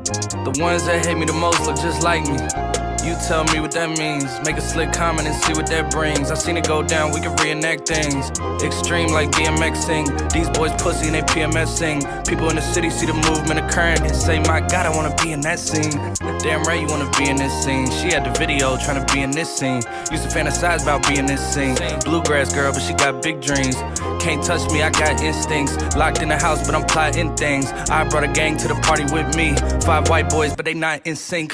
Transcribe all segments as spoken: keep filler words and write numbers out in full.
The ones that hate me the most look just like me. You tell me what that means. Make a slick comment and see what that brings. I seen it go down, we can reenact things. Extreme like BMXing. These boys pussy and they PMSing. People in the city see the movement occurring and say, my God, I wanna be in that scene. Damn right you wanna be in this scene. She had the video trying to be in this scene. Used to fantasize about being this scene. Bluegrass girl, but she got big dreams. Can't touch me, I got instincts. Locked in the house, but I'm plotting things. I brought a gang to the party with me. Five white boys, but they not in sync.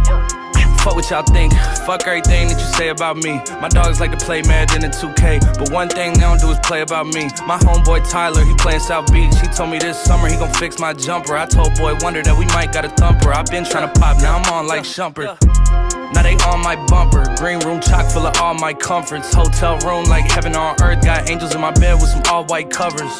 Fuck what y'all think, fuck everything that you say about me. My dogs like to play Madden in two K, but one thing they don't do is play about me. My homeboy Tyler, he playin' South Beach. He told me this summer he gon' fix my jumper. I told Boy Wonder that we might got a thumper. I been tryna pop, now I'm on like Shumpert. Now they on my bumper. Green room chock full of all my comforts. Hotel room like heaven on earth. Got angels in my bed with some all white covers.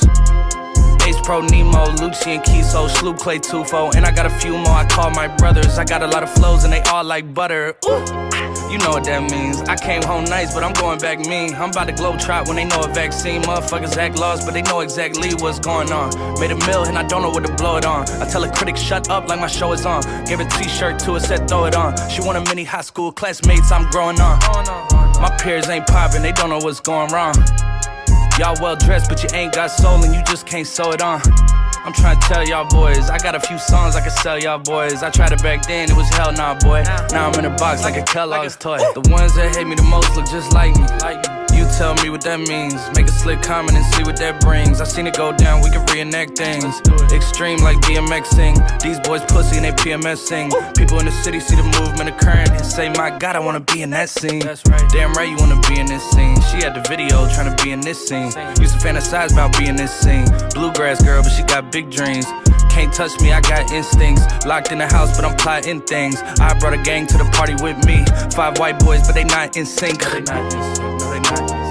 Ace Pro Nemo, Lucci and Kiso, Sloop Clay Tufo, and I got a few more I call my brothers. I got a lot of flows and they all like butter. Ooh, you know what that means. I came home nice, but I'm going back mean. I'm about to globe trot when they know a vaccine. Motherfuckers act lost, but they know exactly what's going on. Made a mill and I don't know what to blow it on. I tell a critic shut up like my show is on. Gave a t-shirt to her, said throw it on. She want a mini high school classmates I'm growing on. My peers ain't popping, they don't know what's going wrong. Y'all well dressed, but you ain't got soul and you just can't sew it on. I'm trying to tell y'all boys, I got a few songs I can sell y'all boys. I tried it back then, it was hell nah, boy. Now I'm in a box like a Kellogg's toy. The ones that hate me the most look just like me. You tell me what that means. Make a slick comment and see what that brings. I seen it go down, we can reenact things. Extreme like BMXing. These boys pussy and they PMSing. People in the city see the movement occurring and say, my God, I wanna be in that scene. Damn right you wanna be in this scene. She had the video trying to be in this scene. Used to fantasize about being this scene. Bluegrass girl, but she got big dreams. Can't touch me, I got instincts. Locked in the house, but I'm plotting things. I brought a gang to the party with me. Five white boys, but they not in sync. No, they not in sync. No, they not in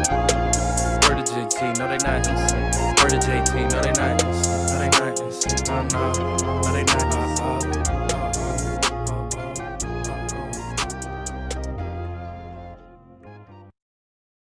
sync. Word to J T, no, they not in sync. Word to J T, no, they not in sync. No, they not in sync. No, no.